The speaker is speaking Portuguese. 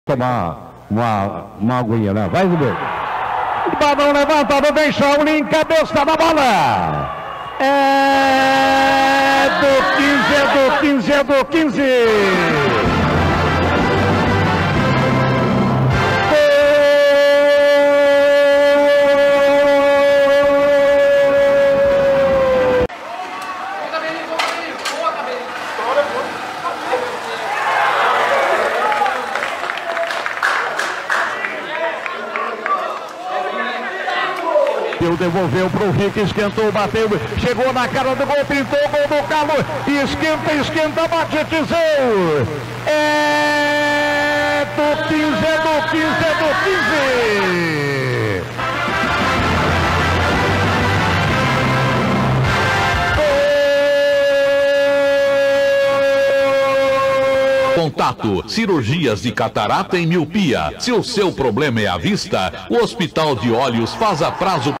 Tomar uma aguinha, né? Vai, Zubir. Balão levantado, vem Shaolin, cabeça da bola. É do 15, é do 15. Devolveu pro Rick, esquentou, bateu, chegou na cara do gol, pintou, gol do Galo, esquenta, bate, Tizão. É do 15, é do 15, é do 15. Contato: cirurgias de catarata e miopia. Se o seu problema é a vista, o Hospital de Olhos faz a prazo